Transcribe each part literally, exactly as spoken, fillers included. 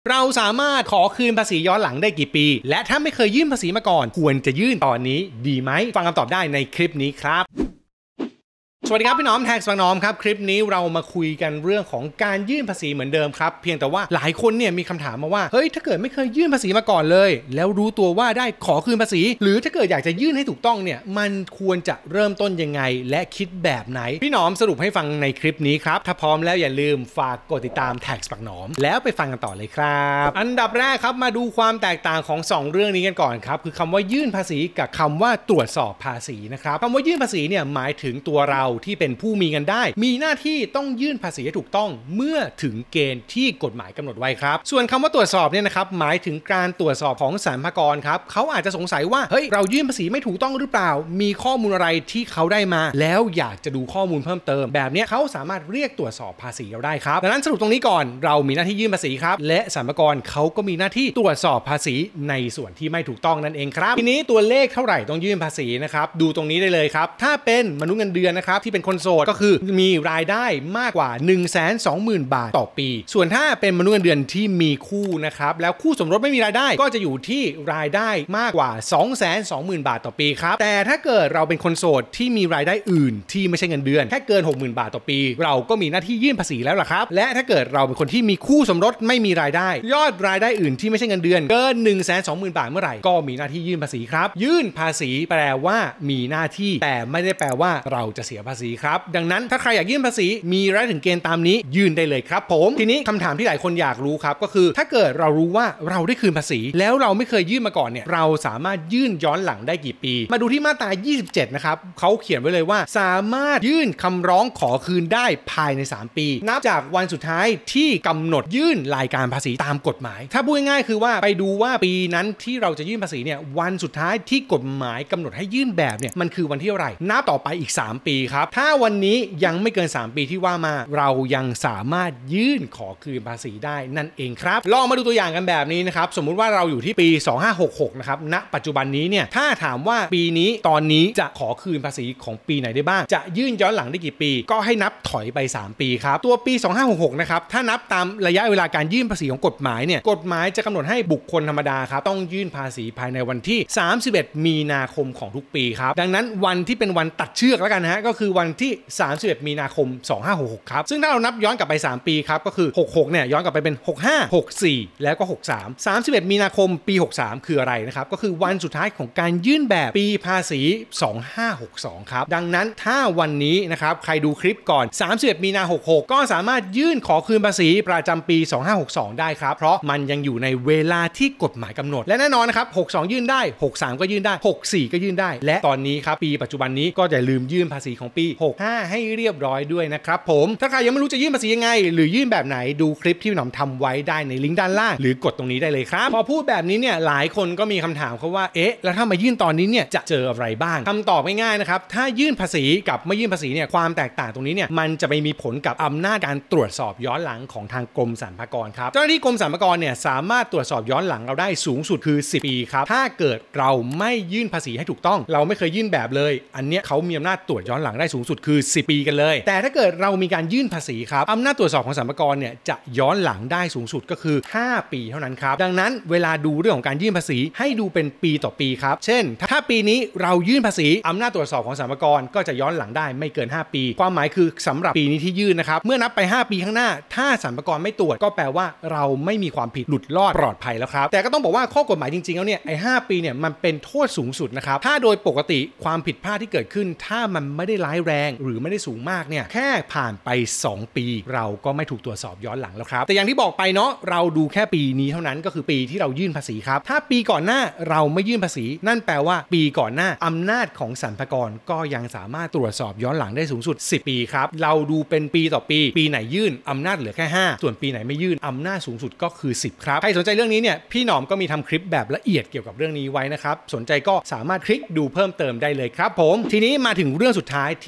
เราสามารถขอคืนภาษีย้อนหลังได้กี่ปีและถ้าไม่เคยยื่นภาษีมาก่อนควรจะยื่นตอนนี้ดีไหมฟังคำตอบได้ในคลิปนี้ครับสวัสดีครับพี่น้องแท็กส์บางน้อมครับคลิปนี้เรามาคุยกันเรื่องของการยื่นภาษีเหมือนเดิมครับเพียงแต่ว่าหลายคนเนี่ยมีคำถามมาว่าเฮ้ยถ้าเกิดไม่เคยยื่นภาษีมาก่อนเลยแล้วรู้ตัวว่าได้ขอคืนภาษีหรือถ้าเกิดอยากจะยื่นให้ถูกต้องเนี่ยมันควรจะเริ่มต้นยังไงและคิดแบบไหนพี่น้องสรุปให้ฟังในคลิปนี้ครับถ้าพร้อมแล้วอย่าลืมฝากกดติดตามแท็กส์บางน้อมแล้วไปฟังกันต่อเลยครับอันดับแรกครับมาดูความแตกต่างของสองเรื่องนี้กันก่อนครับคือคำว่ายื่นภาษีกับคำว่าตรวจสอบภาษีนะครับคำว่ายื่นภาษีเนี่ยหมายถึงตัวเราที่เป็นผู้มีกันได้มีหน้าที่ต้องยื่นภาษีให้ถูกต้องเมื่อถึงเกณฑ์ที่กฎหมายกำหนดไว้ครับส่วนคำว่าตรวจสอบเนี่ยนะครับหมายถึงการตรวจสอบของสรรพากรครับเขาอาจจะสงสัยว่าเฮ้ยเรายื่นภาษีไม่ถูกต้องหรือเปล่ามีข้อมูลอะไรที่เขาได้มาแล้วอยากจะดูข้อมูลเพิ่มเติมแบบนี้เขาสามารถเรียกตรวจสอบภาษีเราได้ครับดังนั้นสรุปตรงนี้ก่อนเรามีหน้าที่ยื่นภาษีครับและสรรพากรเขาก็มีหน้าที่ตรวจสอบภาษีในส่วนที่ไม่ถูกต้องนั่นเองครับทีนี้ตัวเลขเท่าไหร่ต้องยื่นภาษีนะครับดูตรงนี้ได้เลยครับถ้าเป็นมนุษย์เงินเดือนนะครับที่เป็นคนโสดก็คือมีรายได้มากกว่า หนึ่งแสนสองหมื่น บาทต่อปีส่วนถ้าเป็นมนุษย์เงินเดือนที่มีคู่นะครับแล้วคู่สมรสไม่มีรายได้ก็จะอยู่ที่รายได้มากกว่า สองแสนสองหมื่น บาทต่อปีครับแต่ถ้าเกิดเราเป็นคนโสดที่มีรายได้อื่นที่ไม่ใช่เงินเดือนแค่เกิน หกหมื่น บาทต่อปีเราก็มีหน้าที่ยื่นภาษีแล้วล่ะครับและถ้าเกิดเราเป็นคนที่มีคู่สมรสไม่มีรายได้ยอดรายได้อื่นที่ไม่ใช่เงินเดือนเกิน หนึ่งแสนสองหมื่น บาทเมื่อไหร่ก็มีหน้าที่ยื่นภาษีครับยื่นภาษีแปลว่ามีหน้าที่แต่ไม่ได้แปลว่าเราจะเสียภาษีครับดังนั้นถ้าใครอยากยื่นภาษีมีรายได้ถึงเกณฑ์ตามนี้ยื่นได้เลยครับผมทีนี้คำถามที่หลายคนอยากรู้ครับก็คือถ้าเกิดเรารู้ว่าเราได้คืนภาษีแล้วเราไม่เคยยื่นมาก่อนเนี่ยเราสามารถยื่นย้อนหลังได้กี่ปีมาดูที่มาตรายี่สิบเจ็ดนะครับเขาเขียนไว้เลยว่าสามารถยื่นคำร้องขอคืนได้ภายในสามปีนับจากวันสุดท้ายที่กำหนดยื่นรายการภาษีตามกฎหมายถ้าพูดง่ายๆคือว่าไปดูว่าปีนั้นที่เราจะยื่นภาษีเนี่ยวันสุดท้ายที่กฎหมายกำหนดให้ยื่นแบบเนี่ยมันคือวันที่เท่าไหร่นับต่อไปอีกสามปีครับถ้าวันนี้ยังไม่เกินสามปีที่ว่ามาเรายังสามารถยื่นขอคืนภาษีได้นั่นเองครับลองมาดูตัวอย่างกันแบบนี้นะครับสมมุติว่าเราอยู่ที่ปีสองพันห้าร้อยหกสิบหกนะครับณปัจจุบันนี้เนี่ยถ้าถามว่าปีนี้ตอนนี้จะขอคืนภาษีของปีไหนได้บ้างจะยื่นย้อนหลังได้กี่ปีก็ให้นับถอยไปสามปีครับตัวปีสองพันห้าร้อยหกสิบหกนะครับถ้านับตามระยะเวลาการยื่นภาษีของกฎหมายเนี่ยกฎหมายจะกำหนดให้บุคคลธรรมดาครับต้องยื่นภาษีภายในวันที่สามสิบเอ็ดมีนาคมของทุกปีครับดังนั้นวันที่เป็นวันตัดเชือกแล้วกันฮะก็คือวันที่สามสิบเอ็ดมีนาคมสองพันห้าร้อยหกสิบหกครับซึ่งถ้าเรานับย้อนกลับไปสามปีครับก็คือหกสิบหกเนี่ยย้อนกลับไปเป็นหกสิบห้า หกสิบสี่แล้วก็หกสิบสาม สามสิบเอ็ดมีนาคมปีหกสิบสามคืออะไรนะครับก็คือวันสุดท้ายของการยื่นแบบปีภาษีสองพันห้าร้อยหกสิบสองครับดังนั้นถ้าวันนี้นะครับใครดูคลิปก่อนสามสิบเอ็ดมีนาคมหกสิบหกก็สามารถยื่นขอคืนภาษีประจำปีสองพันห้าร้อยหกสิบสองได้ครับเพราะมันยังอยู่ในเวลาที่กฎหมายกำหนดและแน่นอนนะครับหกสิบสองยื่นได้หกสิบสามก็ยื่นได้หกสิบสี่ก็ยื่นได้และตอนนี้ครับปีปัจจุบันนี้ก็อย่าลืมยื่นภาษีของปีหกสิบห้าให้เรียบร้อยด้วยนะครับผมถ้าใครยังไม่รู้จะยื่นภาษียังไงหรือยื่นแบบไหนดูคลิปที่พี่หนอมทำไว้ได้ในลิงก์ด้านล่างหรือกดตรงนี้ได้เลยครับพอพูดแบบนี้เนี่ยหลายคนก็มีคำถามเขาว่าเอ๊ะแล้วถ้ามายื่นตอนนี้เนี่ยจะเจออะไรบ้างคำตอบง่ายๆนะครับถ้ายื่นภาษีกับไม่ยื่นภาษีเนี่ยความแตกต่างตรงนี้เนี่ยมันจะไปมีผลกับอำนาจการตรวจสอบย้อนหลังของทางกรมสรรพากรครับเจ้าหน้าที่กรมสรรพากรเนี่ยสามารถตรวจสอบย้อนหลังเราได้สูงสุดคือสิบปีครับถ้าเกิดเราไม่ยื่นภาษีให้ถูกต้องเราไม่เคยยื่นแบบเลยอันเนี้ยเขามีอำนาจตรวจย้อนหลังได้สูงสุดคือสิบปีกันเลยแต่ถ้าเกิดเรามีการยื่นภาษีครับอำนาจตรวจสอบของสรรพากรเนี่ยจะย้อนหลังได้สูงสุดก็คือห้าปีเท่านั้นครับดังนั้นเวลาดูเรื่องของการยื่นภาษีให้ดูเป็นปีต่อปีครับเช่นถ้าปีนี้เรายื่นภาษีอำนาจตรวจสอบของสรรพากรก็จะย้อนหลังได้ไม่เกินห้าปีความหมายคือสำหรับปีนี้ที่ยื่นนะครับเมื่อนับไปห้าปีข้างหน้าถ้าสรรพากรไม่ตรวจก็แปลว่าเราไม่มีความผิดหลุดรอดปลอดภัยแล้วครับแต่ก็ต้องบอกว่าข้อกฎหมายจริงๆแล้วเนี่ยไอ้ห้าปีเนี่ยมันเป็นโทษสูงสุดนะครับถ้าโดยปกติความผิดพลาดที่เกิดขึ้นถ้ามันไม่ได้ร้ายแรงหรือไม่ได้สูงมากเนี่ยแค่ผ่านไปสองปีเราก็ไม่ถูกตรวจสอบย้อนหลังแล้วครับแต่อย่างที่บอกไปเนาะเราดูแค่ปีนี้เท่านั้นก็คือปีที่เรายื่นภาษีครับถ้าปีก่อนหน้าเราไม่ยื่นภาษีนั่นแปลว่าปีก่อนหน้าอำนาจของสรรพากรก็ยังสามารถตรวจสอบย้อนหลังได้สูงสุดสิบปีครับเราดูเป็นปีต่อปีปีไหนยื่นอำนาจเหลือแค่ห้าส่วนปีไหนไม่ยื่นอำนาจสูงสุดก็คือสิบครับใครสนใจเรื่องนี้เนี่ยพี่หนอมก็มีทำคลิปแบบละเอียดเกี่ยวกับเรื่องนี้ไว้นะครับสนใจก็สามารถคลิกดูเพิ่มเติมได้เลยครับผมทีนี้มาถึงเรื่องสุดท้ายที่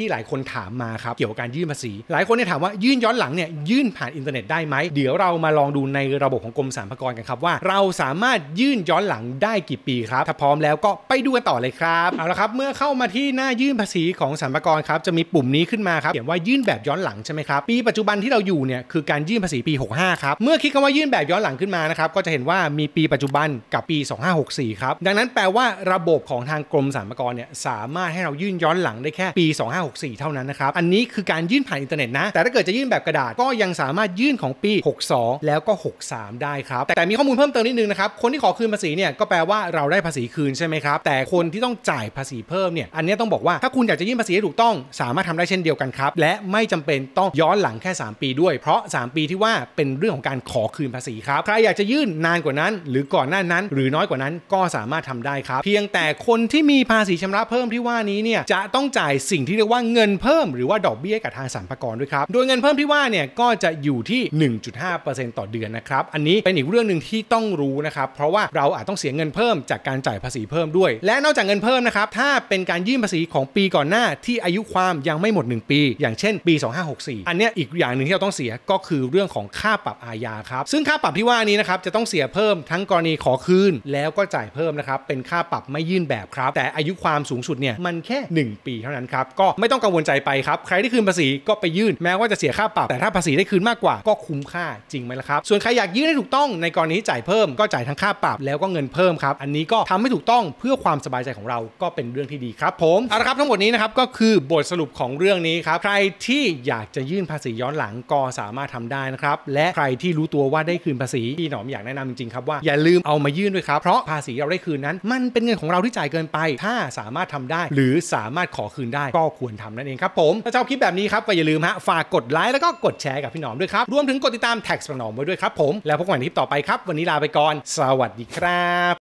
ที่หลายคนถามมาครับเกี่ยวกับการยื่นภาษีหลายคนเนี่ยถามว่ายื่นย้อนหลังเนี่ยยื่นผ่านอินเทอร์เน็ตได้ไหมเดี๋ยวเรามาลองดูในระบบของกรมสรรพากรกันครับว่าเราสามารถยื่นย้อนหลังได้กี่ปีครับถ้าพร้อมแล้วก็ไปดูกันต่อเลยครับเอาละครับเมื่อเข้ามาที่หน้ายื่นภาษีของสรรพากรครับจะมีปุ่มนี้ขึ้นมาครับเขียนว่ายื่นแบบย้อนหลังใช่ไหมครับปีปัจจุบันที่เราอยู่เนี่ยคือการยื่นภาษีปีหกสิบห้าครับเมื่อคลิกคำว่ายื่นแบบย้อนหลังขึ้นมานะครับก็จะเห็นว่ามีปีปัจจุบันกับปีสองพันห้าร้อยหกสิบสี่ครับดังนั้นแปลว่าระบบของทางกรมสรรพากรเนี่ยสามารถให้เรายื่นย้อนหลังได้แค่ปีสองพันห้าร้อยหกสิบสี่เท่านั้นนะครับอันนี้คือการยื่นผ่านอินเทอร์เน็ตนะแต่ถ้าเกิดจะยื่นแบบกระดาษก็ยังสามารถยื่นของปีหกสิบสองแล้วก็หกสิบสามได้ครับแต่มีข้อมูลเพิ่มเติมนิดนึงนะครับคนที่ขอคืนภาษีเนี่ยก็แปลว่าเราได้ภาษีคืนใช่ไหมครับแต่คนที่ต้องจ่ายภาษีเพิ่มเนี่ยอันนี้ต้องบอกว่าถ้าคุณอยากจะยื่นภาษีให้ถูกต้องสามารถทำได้เช่นเดียวกันครับและไม่จำเป็นต้องย้อนหลังแค่สามปีด้วยเพราะสามปีที่ว่าเป็นเรื่องของการขอคืนภาษีครับใครอยากจะยื่นนานกว่านั้นหรือก่อนหน้านั้นหรือน้อยกว่านั้นก็สามารถทำได้ครับเพียงแต่คนที่มีภาษีชำระเพิ่มที่ว่านี้เนี่ยจะต้องจ่ายสิ่งที่เรียกว่าเงินเพิ่มหรือว่าดอกเบี้ยกับทางสรรพากรด้วยครับโดยเงินเพิ่มที่ว่าเนี่ยก็จะอยู่ที่ หนึ่งจุดห้าเปอร์เซ็นต์ ต่อเดือนนะครับอันนี้เป็นอีกเรื่องนึงที่ต้องรู้นะครับเพราะว่าเราอาจต้องเสียเงินเพิ่มจากการจ่ายภาษีเพิ่มด้วยและนอกจากเงินเพิ่มนะครับถ้าเป็นการยื่นภาษีของปีก่อนหน้าที่อายุความยังไม่หมดหนึ่งปีอย่างเช่นปีสองพันห้าร้อยหกสิบสี่อันนี้อีกอย่างนึงที่เราต้องเสียก็คือเรื่องของค่าปรับอาญาครับซึ่งค่าปรับที่ว่านี้นะครับจะต้องเสียเพิ่มทั้งกรณีขอคืนแล้วก็จ่ายเพิ่มนะครับเป็นค่าปรับไม่ยื่นแบบครับแต่อายุความสูงสุดเนี่ยมันแค่หนึ่งปีเท่านั้นครับก็ไม่ต้องกังวลใจไปครับใครที่คืนภาษีก็ไปยื่นแม้ว่าจะเสียค่าปรับแต่ถ้าภาษีได้คืนมากกว่าก็คุ้มค่าจริงไหมล่ะครับส่วนใครอยากยื่นให้ถูกต้องในกรณีจ่ายเพิ่มก็จ่ายทั้งค่าปรับแล้วก็เงินเพิ่มครับอันนี้ก็ทำให้ถูกต้องเพื่อความสบายใจของเราก็เป็นเรื่องที่ดีครับผมเอาละครับทั้งหมดนี้นะครับก็คือบทสรุปของเรื่องนี้ครับใครที่อยากจะยื่นภาษีย้อนหลังก็สามารถทำได้นะครับและใครที่รู้ตัวว่าได้คืนภาษีพี่หนอมอยากแนะนำจริงๆครับว่าอย่าลืมเอามายื่นด้วยครับเพราะภาษีเราได้คืนนั้นมันเป็นเงินของเราที่จ่ายเกินไปถ้าสามารถทำได้หรือสามารถขอคืนได้ก็ควรทำนั่นเองครับผมถ้าชอบคลิปแบบนี้ครับก็อย่าลืมฮะฝากกดไลค์แล้วก็กดแชร์กับพี่หนอมด้วยครับรวมถึงกดติดตามแท็กส์พี่หนอมไว้ด้วยครับผมแล้วพบกันใหม่ในคลิปต่อไปครับวันนี้ลาไปก่อนสวัสดีครับ